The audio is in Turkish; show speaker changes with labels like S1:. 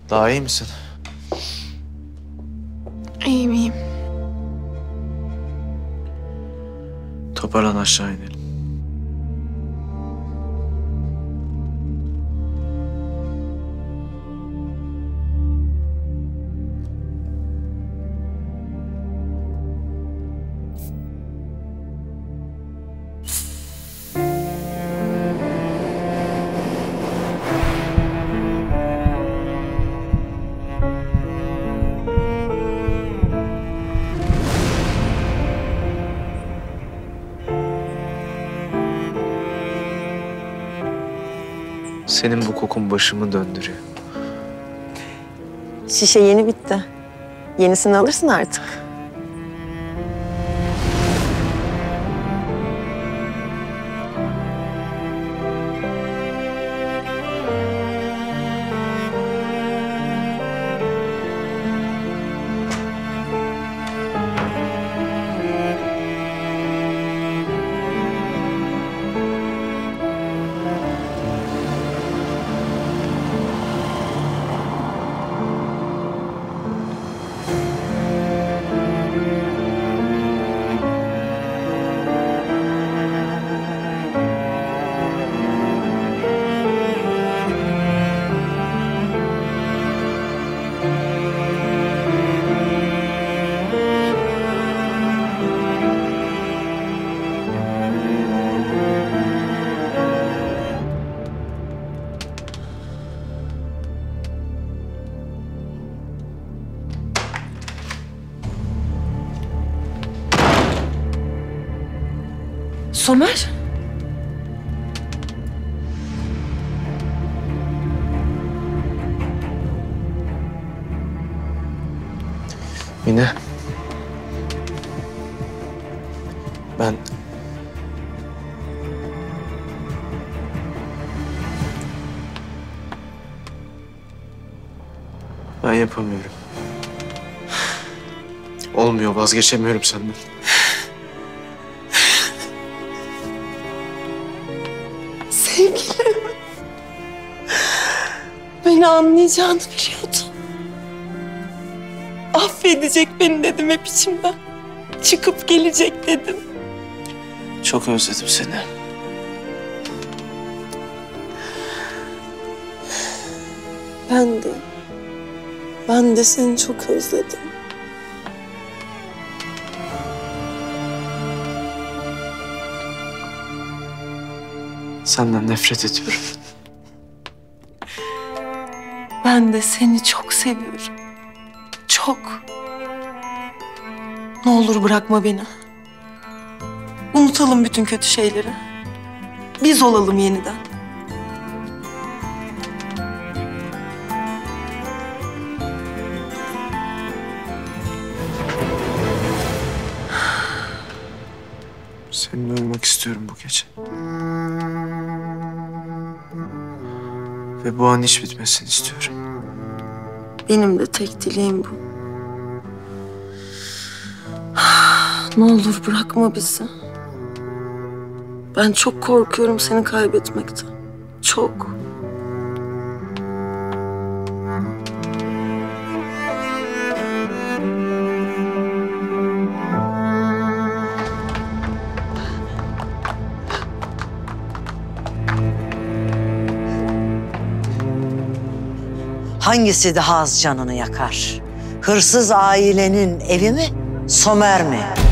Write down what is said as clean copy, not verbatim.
S1: Daha iyi misin?
S2: İyiyim, iyiyim.
S1: Toparlan, aşağı inelim. Senin bu kokun başımı döndürüyor.
S3: Şişe yeni bitti. Yenisini alırsın artık.
S2: Somer.
S1: Mine. Ben yapamıyorum. Olmuyor, vazgeçemiyorum senden.
S3: Sevgilim. Beni anlayacağını biliyordum. Affedecek beni dedim hep içimden. Çıkıp gelecek dedim.
S1: Çok özledim seni.
S3: Ben de seni çok özledim.
S1: Senden nefret ediyorum.
S3: Ben de seni çok seviyorum. Çok. Ne olur bırakma beni. Unutalım bütün kötü şeyleri. Biz olalım yeniden.
S1: Seninle uyumak istiyorum bu gece. Ve bu an hiç bitmesini istiyorum.
S3: Benim de tek dileğim bu. Ne olur bırakma bizi. Ben çok korkuyorum seni kaybetmekten. Çok.
S4: Hangisi daha az canını yakar? Hırsız ailenin evi mi, Somer mi?